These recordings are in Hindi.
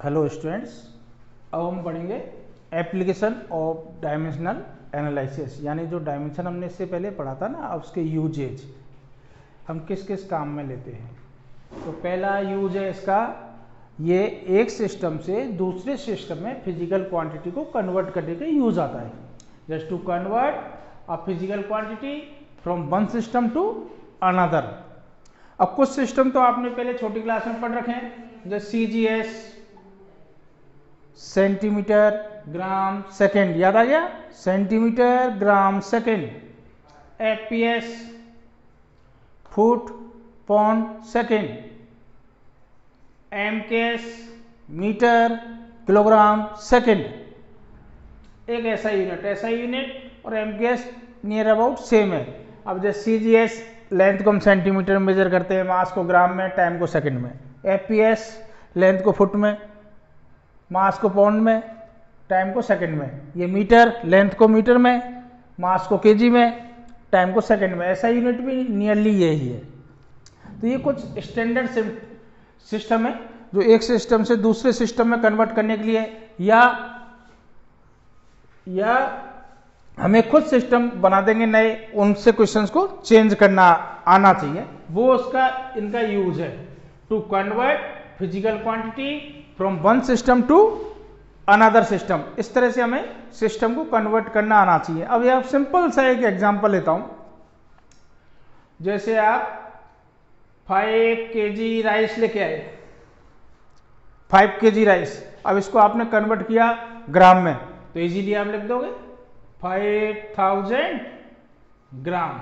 हेलो स्टूडेंट्स, अब हम पढ़ेंगे एप्लीकेशन ऑफ डायमेंशनल एनालिसिस, यानी जो डायमेंशन हमने इससे पहले पढ़ा था ना, अब उसके यूजेज हम किस किस काम में लेते हैं। तो पहला यूज है इसका, ये एक सिस्टम से दूसरे सिस्टम में फिजिकल क्वांटिटी को कन्वर्ट करने का यूज आता है। Just to convert a physical quantity from one system to another. अब कुछ सिस्टम तो आपने पहले छोटी क्लास में पढ़ रखे हैं, जैसे CGS, सेंटीमीटर ग्राम सेकेंड, याद आ गया, centimetre gram second. FPS, foot pound second. MKS, metre kilogram second. एक ऐसा यूनिट और MKS नियर अबाउट सेम है। अब जैसे CGS लेंथ को हम सेंटीमीटर में मेजर करते हैं, मास को ग्राम में, टाइम को सेकंड में। FPS लेंथ को फुट में, मास को पाउंड में, टाइम को सेकंड में। ये मीटर लेंथ को मीटर में, मास को केजी में, टाइम को सेकंड में। ऐसा यूनिट भी नियरली यही है। तो ये कुछ स्टैंडर्ड सिस्टम है जो एक सिस्टम से दूसरे सिस्टम में कन्वर्ट करने के लिए या हमें खुद सिस्टम बना देंगे नए, उनसे क्वेश्चंस को चेंज करना आना चाहिए, वो उसका इनका यूज है। To convert physical quantity from one system to another system. इस तरह से हमें सिस्टम को कन्वर्ट करना आना चाहिए। अब यह सिंपल सा एक एग्जांपल लेता हूं। जैसे आप 5 kg राइस लेके आए, 5 kg राइस। अब इसको आपने कन्वर्ट किया ग्राम में, तो इजीली आप लिख दोगे 5000 ग्राम।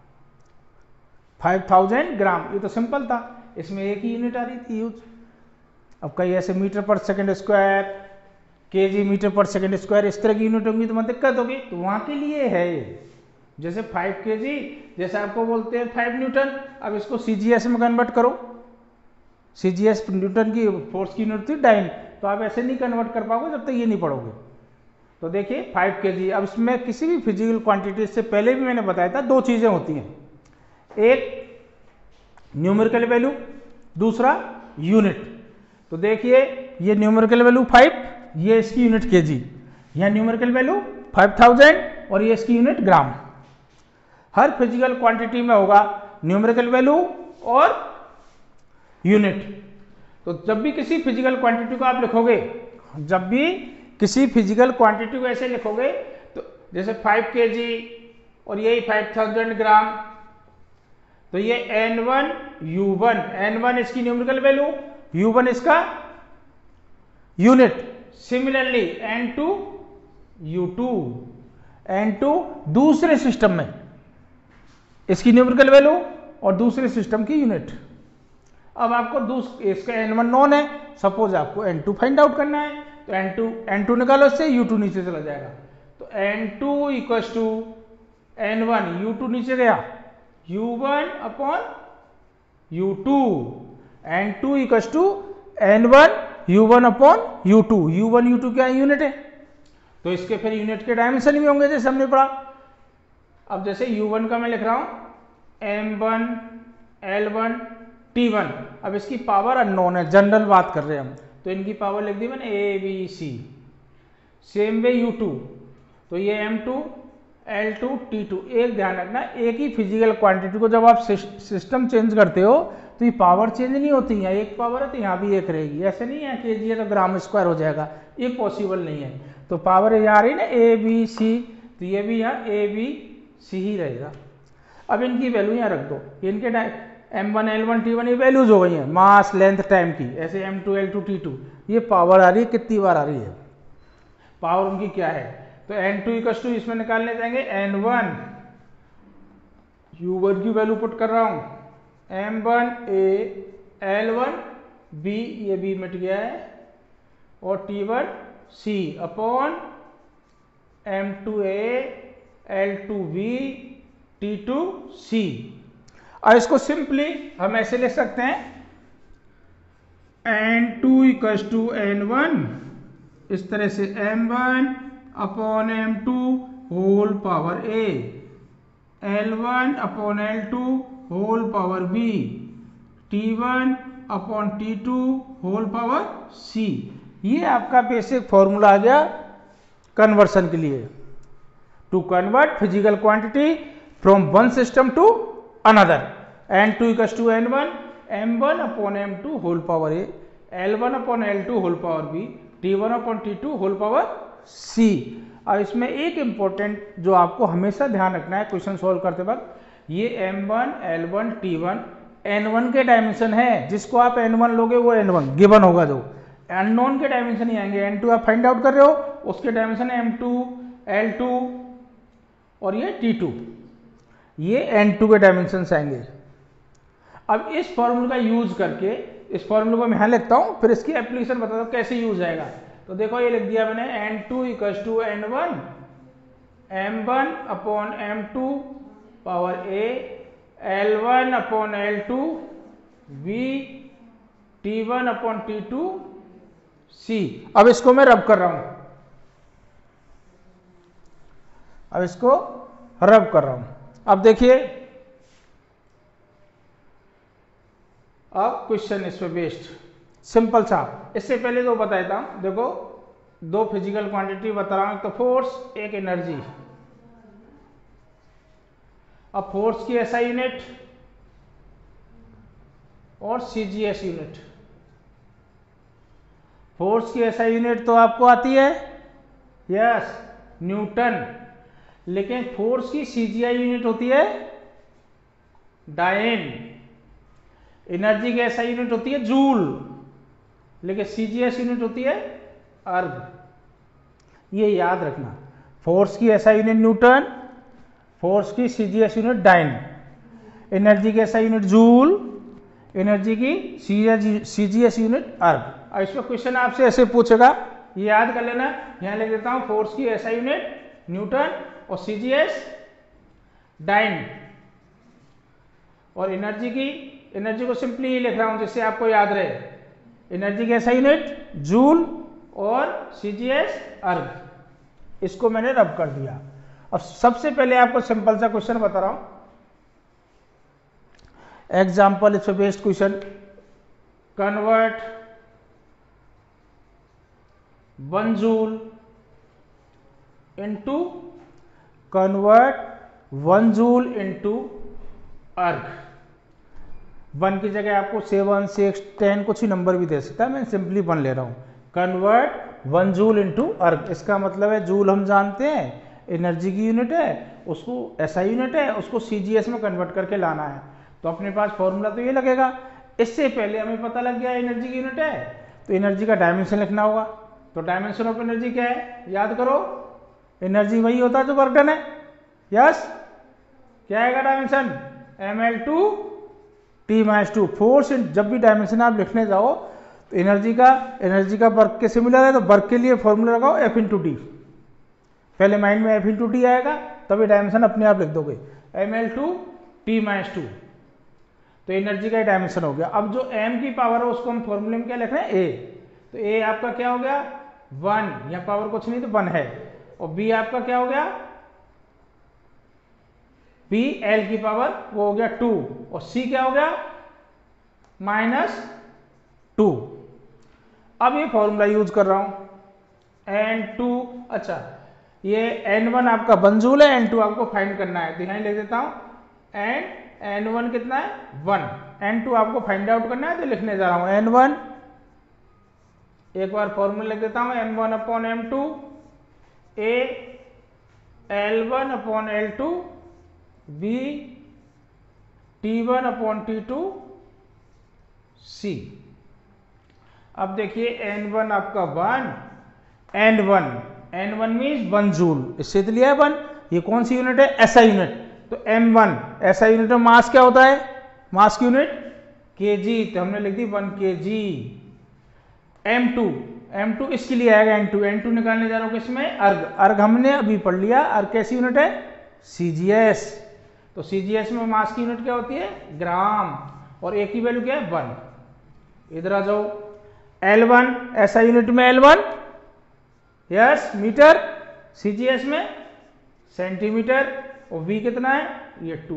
5000 ग्राम, ये तो सिंपल था, इसमें एक ही यूनिट आ रही थी यूज। अब कई ऐसे metre per second square, kg metre per second square, इस तरह की यूनिट होंगी तो मतलब दिक्कत होगी, तो वहां के लिए है ये। जैसे 5 kg, जैसे आपको बोलते हैं 5 न्यूटन, अब इसको CGS में कन्वर्ट करो। CGS न्यूटन की फोर्स की यूनिट थी डाइन, तो आप ऐसे नहीं कन्वर्ट कर पाओगे जब तक ये नहीं पढ़ोगे। तो देखिए 5 kg। अब इसमें किसी भी फिजिकल क्वांटिटी से पहले भी मैंने बताया था, दो चीजें होती हैं, एक न्यूमेरिकल वैल्यू, दूसरा यूनिट। तो देखिए ये न्यूमेरिकल वैल्यू 5, ये इसकी यूनिट केजी, यह न्यूमेरिकल वैल्यू 5000 और ये इसकी यूनिट ग्राम। हर फिजिकल क्वांटिटी में होगा न्यूमेरिकल वैल्यू और यूनिट। तो जब भी किसी फिजिकल क्वांटिटी को आप लिखोगे, जब भी किसी फिजिकल क्वांटिटी को ऐसे लिखोगे, तो जैसे 5 kg और यही 5000 ग्राम, तो ये N1 U1, N1 इसकी न्यूमेरिकल वैल्यू, U1 इसका unit. Similarly N2 U2, N2 दूसरे सिस्टम में इसकी न्यूमेरिकल वैल्यू और दूसरे सिस्टम की यूनिट। अब आपको इसका N1 नॉन है, सपोज आपको N2 फाइंड आउट करना है, तो N2 निकालो, इससे U2 नीचे चला जाएगा। तो N2 equals to N1, U2 नीचे गया, U1 upon U2। N2 equals to N1 U1 upon U2। U1 U2 क्या यूनिट है, तो इसके फिर यूनिट के डायमेंशन भी होंगे जैसे हमने पढ़ा। अब जैसे U1 का मैं लिख रहा हूं M1 L1 T1। अब इसकी पावर अननोन है, जनरल बात कर रहे हैं हम, तो इनकी पावर लिख दी मैंने ABC। सेम वे U2, तो ये M2 L2 T2। एक ध्यान रखना, एक ही फिजिकल क्वांटिटी को जब आप सिस्टम चेंज करते हो तो ये पावर चेंज नहीं होती है, एक पावर है तो यहाँ भी एक रहेगी। ऐसे नहीं है कि ये तो ग्राम स्क्वायर हो जाएगा, ये पॉसिबल नहीं है। तो पावर यहाँ आ रही ना ABC, तो ये भी यहाँ ABC ही रहेगा। अब इनकी वैल्यू यहाँ रख दो, इनके M1 L1 T1 ये वैल्यूज हो गई हैं, मास लेंथ टाइम की। ऐसे M2 L2 T2, ये पावर आ रही है, कितनी बार आ रही है, पावर उनकी क्या है। तो N2 इक्वल टू, इसमें निकालने जाएंगे N1, U1 की वैल्यू पुट कर रहा हूं, M1 A L1 B, ये B मिट गया है, और T1 C upon M2 A L2 B T2 C। और इसको सिंपली हम ऐसे लिख सकते हैं, N2 इक्वल टू N1, इस तरह से M1 upon M2 whole power A, L1 upon L2 whole power B, T1 upon T2 whole power C। ये आपका बेसिक फॉर्मूला आ गया कन्वर्सन के लिए, to convert physical quantity from one system to another. n2 equals to n1 m1 upon m2 whole power a, l1 upon l2 whole power b, t1 upon t2 whole power c। अब इसमें एक इंपॉर्टेंट जो आपको हमेशा ध्यान रखना है क्वेश्चन सोल्व करते वक्त, ये m1 l1 t1 n1 के डायमेंशन है, जिसको आप n1 लोगे वो n1 गिवन होगा, जो अननोन के डायमेंशन ही आएंगे। n2 आप फाइंड आउट कर रहे हो, उसके डायमेंशन है m2 l2 और ये t2, ये n2 के डायमेंशन आएंगे। अब इस फॉर्मूले का यूज करके, इस फॉर्मूले को मैं यहाँ लिखता हूँ, फिर इसकी एप्लीकेशन बताता हूँ कैसे यूज आएगा। तो देखो ये लिख दिया मैंने, n2 equals to n1 m1 upon m2 power a, l1 upon l2 b, t1 upon t2 c। अब इसको मैं रब कर रहा हूं, अब इसको रब कर रहा हूं। अब देखिए, अब क्वेश्चन इस पे बेस्ड सिंपल सा। इससे पहले तो बता देता हूं, देखो दो फिजिकल क्वांटिटी बता रहा हूं, एक तो फोर्स, एक एनर्जी। अब फोर्स की एसआई यूनिट और सीजीएस यूनिट। फोर्स की एसआई यूनिट तो आपको आती है, यस, न्यूटन, लेकिन फोर्स की सीजीआई यूनिट होती है डायन। एनर्जी की एसआई यूनिट होती है जूल, लेकिन सीजीएस यूनिट होती है अर्ग। ये याद रखना, फोर्स की एसआई यूनिट न्यूटन, फोर्स की सीजीएस यूनिट डायन, एनर्जी की एसआई यूनिट जूल, एनर्जी की सीजीएस यूनिट अर्ग। अब इसमें क्वेश्चन आपसे ऐसे पूछेगा, ये याद कर लेना। यहां लिख देता हूं, फोर्स की एसआई यूनिट न्यूटन और सीजीएस डायन, और एनर्जी को सिंपली ही लिख रहा हूं जिससे आपको याद रहे, एनर्जी की एसआई यूनिट जूल और सीजीएस अर्ग। इसको मैंने रब कर दिया। अब सबसे पहले आपको सिंपल सा क्वेश्चन बता रहा हूं, example it's based question, convert 1 joule into erg. 1 की जगह आपको 7, 6, 10 कुछ ही नंबर भी दे सकता है, मैं सिंपली 1 ले रहा हूं। कन्वर्ट 1 जूल इंटू अर्ग, इसका मतलब है जूल हम जानते हैं एनर्जी की यूनिट है, उसको एसआई यूनिट है, उसको सीजीएस में कन्वर्ट करके लाना है। तो अपने पास फॉर्मूला तो ये लगेगा। इससे पहले हमें पता लग गया एनर्जी की यूनिट है, तो एनर्जी का डायमेंशन लिखना होगा। तो डायमेंशन ऑफ एनर्जी क्या है, याद करो, एनर्जी वही होता है जो वर्क डन है, यस। क्या आएगा डायमेंशन, ml2 t-2। फोर्स, जब भी डायमेंशन आप लिखने जाओ तो एनर्जी का वर्क के सिमिलर है, तो वर्क के लिए फॉर्मूला लगाओ F इंटू डी। पहले माइंड में F इंटू डी आएगा, तभी डायमेंशन अपने आप लिख दोगे, ml2 t-2। तो एनर्जी का डायमेंशन हो गया। अब जो m की पावर है उसको हम फॉर्मूले में क्या लिख रहे हैं, a। तो a आपका क्या हो गया 1, या पावर कुछ नहीं तो 1 है, और b आपका क्या हो गया, b l की पावर वो हो गया 2, और c क्या हो गया -2। अब ये फॉर्मूला यूज कर रहा हूं, n2, अच्छा ये n1 आपका 1 जूल है, n2 आपको फाइंड करना है, तो यहां लिख देता हूं n1 कितना है 1, n2 आपको फाइंड आउट करना है, तो लिखने जा रहा हूं n1, एक बार फॉर्मूला लिख देता हूं, m1 upon m2 a, l1 upon l2 b, t1 upon t2 c। अब देखिए n1 आपका 1, n1 मीन्स 1 जूल, इससे तो लिया है 1। ये कौन सी यूनिट है, एसआई यूनिट। तो m1 एसआई यूनिट में मास क्या होता है, मास की यूनिट kg, तो हमने लिख दी 1 kg। m2 इसके लिए आएगा n2 निकालने जा रहा हूं किसमें, अर्ग हमने अभी पढ़ लिया, अर्ग कैसी यूनिट है, सीजीएस। तो सीजीएस में मास की यूनिट क्या होती है, ग्राम, और ए की वैल्यू क्या है 1। इधर आ जाओ, L1 एसआई यूनिट में L1 यस मीटर, सीजीएस में सेंटीमीटर, और V कितना है, ये 2।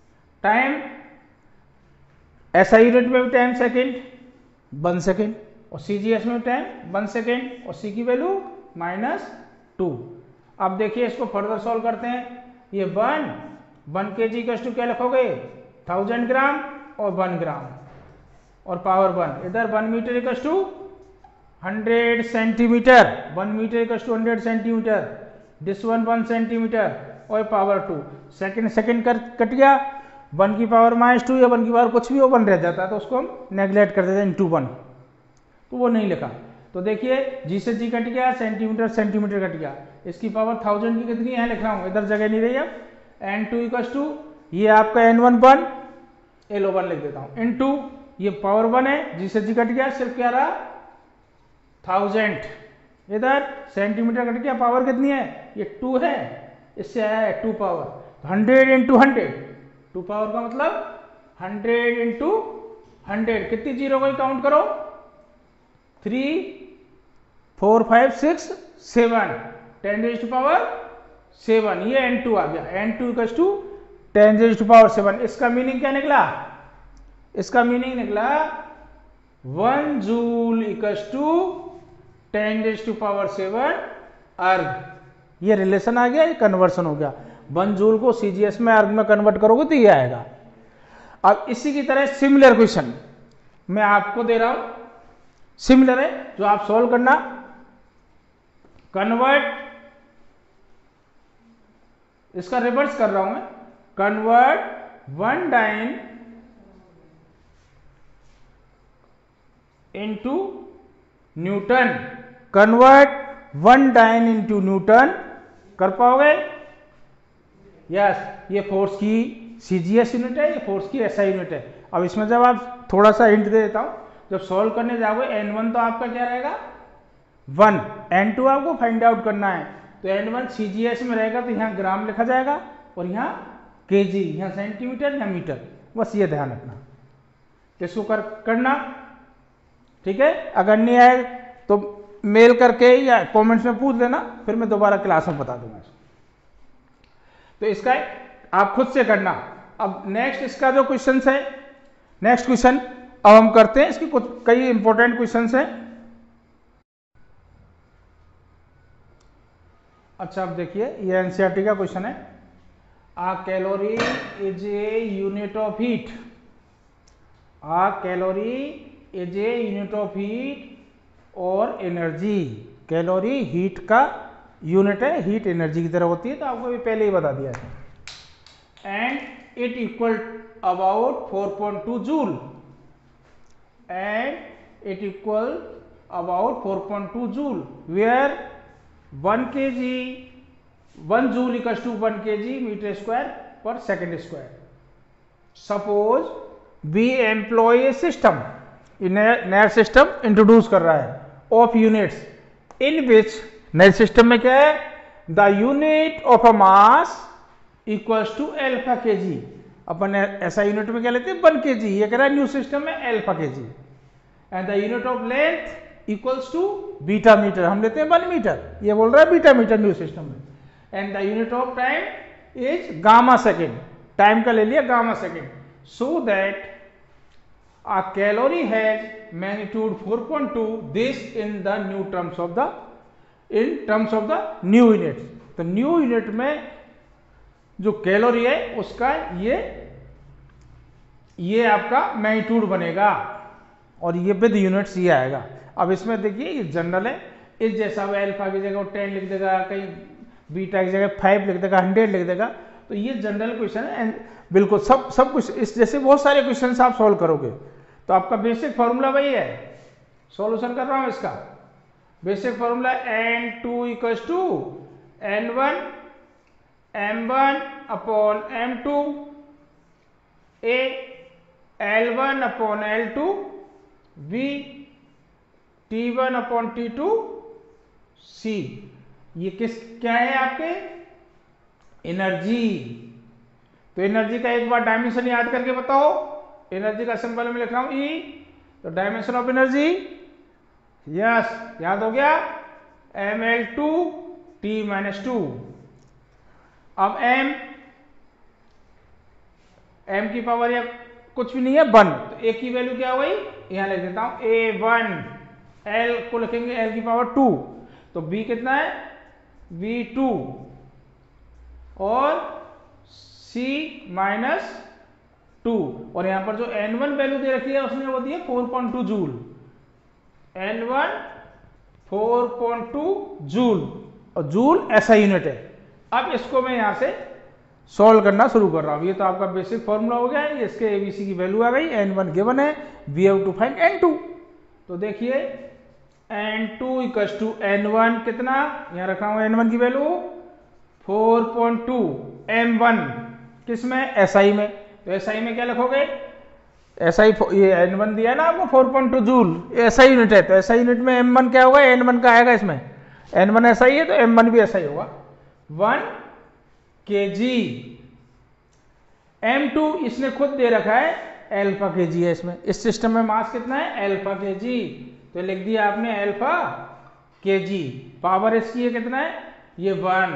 टाइम एसआई यूनिट में भी टाइम सेकंड 1 सेकंड, और CGS में टाइम 1 सेकेंड और C की वैल्यू -2। अब देखिए इसको फर्दर सॉल्व करते हैं। ये 1 kg कष्टू क्या लिखोगे 1000 ग्राम और 1 ग्राम और पावर 1 इधर 1 metre equals to 100 centimetre 1 metre equals to 100 centimetre this one 1 centimetre और पावर 2 सेकंड कट गया 1 की पावर -2 या 1 की पावर कुछ भी वो 1 रह जाता है तो उसको हम नेग्लेक्ट कर देते हैं इंटू 1 तो वो नहीं लिखा। तो देखिए G से G कट गया सेंटीमीटर कट गया इसकी पावर 1000 की कितनी है लिख रहा हूँ इधर जगह नहीं रही अब n2 इक्वल्स टू ये आपका n1 1 L1 लिख देता हूँ इनटू ये पावर 1 है G से G कट गया सिर्फ क्या रहा 1000 इधर सेंटीमीटर कट गया पावर कितनी है ये 2 है इससे आया है 2 पावर 100 इंटू 100 2 पावर का मतलब 100 इंटू 100 कितनी जीरो को काउंट करो 3 4 5 6 7 10 रेज़ टू पावर 7 ये n2 आ गया n2 equals to 10 raise to power 7 इसका मीनिंग क्या निकला इसका मीनिंग निकला 1 joule equals to 10 raise to power 7 erg ये रिलेशन आ गया ये कन्वर्सन हो गया 1 जूल को CGS में अर्ग में कन्वर्ट करोगे तो ये आएगा। अब इसी की तरह सिमिलर क्वेश्चन मैं आपको दे रहा हूं सिमिलर है जो आप सॉल्व करना कन्वर्ट इसका रिवर्स कर रहा हूं मैं convert 1 dyne into newton convert 1 dyne into newton कर पाओगे यस ये फोर्स की CGS यूनिट है ये फोर्स की SI यूनिट है। अब इसमें जब आप थोड़ा सा हिंट दे देता हूं जब सॉल्व करने जाओगे n1 तो आपका क्या रहेगा 1 n2 आपको फाइंड आउट करना है तो n1 CGS में रहेगा तो यहाँ ग्राम लिखा जाएगा और यहाँ kg यहाँ सेंटीमीटर या मीटर बस ये ध्यान रखना इसको करना ठीक है। अगर नहीं आए तो मेल करके या कमेंट्स में पूछ लेना फिर मैं दोबारा क्लास में बता दूंगा। तो इसका आप खुद से करना। अब नेक्स्ट इसका जो क्वेश्चन है नेक्स्ट क्वेश्चन अब हम करते हैं इसकी कुछ कई इंपॉर्टेंट क्वेश्चन हैं। अच्छा अब देखिए ये एनसीईआरटी का क्वेश्चन है a calorie is a unit of heat a calorie is a unit of heat और एनर्जी कैलोरी हीट का यूनिट है हीट एनर्जी की तरह होती है तो आपको भी पहले ही बता दिया है and it equal about 4.2 joule and it equal about 4.2 joule where 1 kg 1 joule equals to 1 kg metre square per second square. Suppose we employ a system नया सिस्टम इंट्रोड्यूस कर रहा है ऑफ यूनिट्स इन विच नए सिस्टम में क्या है the unit of a mass equals to alpha kg अपन ऐसा यूनिट में क्या लेते हैं 1 kg ये कह रहा है न्यू सिस्टम में alpha kg and the unit of length equals to beta metre हम लेते हैं 1 मीटर ये बोल रहा है बीटा मीटर न्यू सिस्टम में and the unit of time is gamma second time का ले लिया gamma second so that a calorie has magnitude 4.2 this in the new terms of the new unit। तो न्यू यूनिट में जो कैलोरी है उसका ये आपका मैग्नीट्यूड बनेगा और ये विद यूनिट्स ये आएगा। अब इसमें देखिए ये जनरल है इस जैसा वो अल्फा की जगह 10 लिख देगा कहीं बीटा की जगह 5 लिख देगा 100 लिख देगा तो ये जनरल क्वेश्चन है एंड बिल्कुल सब कुछ इस जैसे बहुत सारे क्वेश्चन आप सॉल्व करोगे तो आपका बेसिक फॉर्मूला वही है सॉल्यूशन कर रहा हूं इसका basic formula n2 equals to n1 m1 upon m2 a l1 upon l2 v t1 upon t2 c ये क्या है आपके एनर्जी। तो एनर्जी का एक बार डायमेंशन याद करके बताओ एनर्जी का सिंबल में लिख रहा हूं E तो डायमेंशन ऑफ एनर्जी यस याद हो गया ml2 t-2 अब m की पावर या कुछ भी नहीं है 1 तो a की वैल्यू क्या हुई यहां लिख देता हूं a1 एल को लिखेंगे एल की पावर 2, तो बी कितना है V2 और C -2, और यहां पर जो N1 वैल्यू दे रखी है उसने वो दी है 4.2 जूल, N1 4.2 जूल, और जूल ऐसा यूनिट है। अब इसको मैं यहां से सॉल्व करना शुरू कर रहा हूं। ये तो आपका बेसिक फॉर्मूला हो गया है, ये इसके एबीसी की वैल्यू आ गई, N1 गिवन है, we have to find N2। तो देखिए N2 इक्वल्स टू N1 कितना, यहां रखा हूं N1 की वैल्यू 4.2, M1 किसमें SI में, तो SI में क्या लिखोगे, SI ये N1 दिया ना आपको 4.2 जूल, SI यूनिट है, तो SI यूनिट में M1 क्या होगा, N1 का आएगा इसमें, N1 SI है तो M1 भी SI होगा, 1 kg। M2 इसने खुद दे रखा है अल्फा kg है इसमें, इस सिस्टम में मास कितना है अल्फा kg, तो लिख दिया आपने अल्फा kg, पावर इसकी है कितना है ये 1।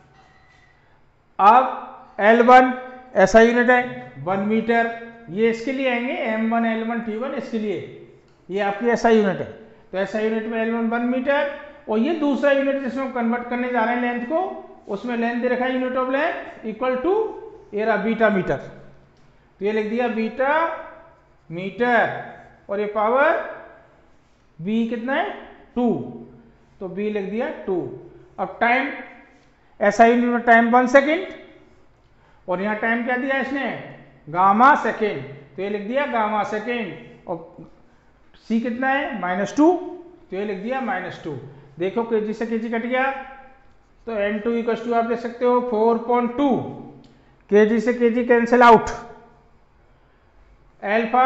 अब L1 ऐसा यूनिट है 1 मीटर, ये इसके लिए आएंगे M1 L1 T1, इसके लिए ये आपकी ऐसा यूनिट है, तो ऐसा यूनिट में L1 1 मीटर, और ये दूसरा यूनिट जिसमें हम कन्वर्ट करने जा रहे हैं लेंथ को, उसमें लेंथ दे रखा है unit of length equal to ये रहा बीटा मीटर, तो ये लिख दिया बीटा मीटर, और ये पावर b कितना है 2, तो b लिख दिया 2। अब टाइम ऐसा यूनिट में टाइम 1 सेकेंड, और यहाँ टाइम क्या दिया इसने गामा सेकेंड, तो ये लिख दिया गामा सेकेंड, और c कितना है -2, तो ये लिख दिया -2। देखो केजी से केजी कट गया, तो N2 इक्वल टू आप देख सकते हो 4.2, केजी से kg cancel out, alpha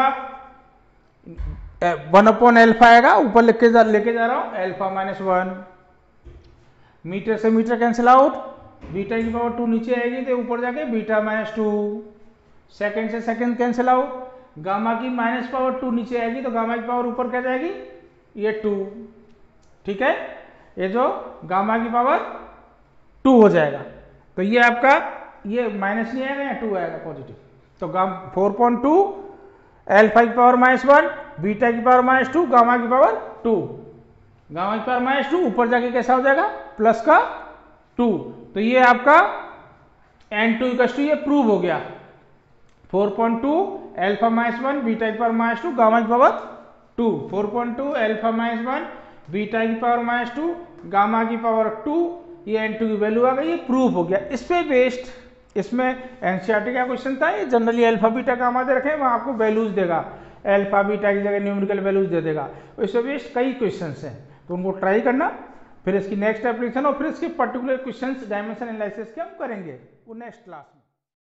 1 alpha आएगा, ऊपर लेके जा रहा हूं अल्फा -1, मीटर से मीटर कैंसिल आउट, बीटा की पावर 2 नीचे आएगी तो ऊपर जाके बीटा -2, सेकंड से सेकंड कैंसिल आउट, गामा की -2 नीचे आएगी तो गामा की पावर ऊपर क्या जाएगी ये 2, ठीक है, ये जो गामा की पावर 2 हो जाएगा, तो ये आपका ये माइनस नहीं आएगा या 2 आएगा पॉजिटिव, तो 4.2 अल्फा की पावर -1, बीटा की पावर -2, गामा की पावर 2, गामा की पावर -2 ऊपर जाके कैसा हो जाएगा प्लस का 2, तो ये आपका N2 इक्वल टू ये प्रूव हो गया 4.2 अल्फा -1, बीटा की पावर -2, गामा की पावर 2, 4.2 अल्फा -1, बीटा की पावर -2, गामा की पावर 2, ये N2 की वैल्यू आ गई, ये प्रूव हो गया। इस पे बेस्ड इसमें एनसीईआरटी का क्वेश्चन था, ये जनरली अल्फा बीटा गामा दे रखे, वहां आपको वैल्यूज देगा, अल्फा बीटा की जगह न्यूमेरिकल वैल्यूज दे देगा, इस पे बेस्ड कई क्वेश्चन हैं, तो उनको ट्राई करना, फिर इसकी नेक्स्ट एप्लीकेशन और फिर इसके पर्टिकुलर क्वेश्चन डायमेंशन एनालिसिस के हम करेंगे वो नेक्स्ट क्लास में।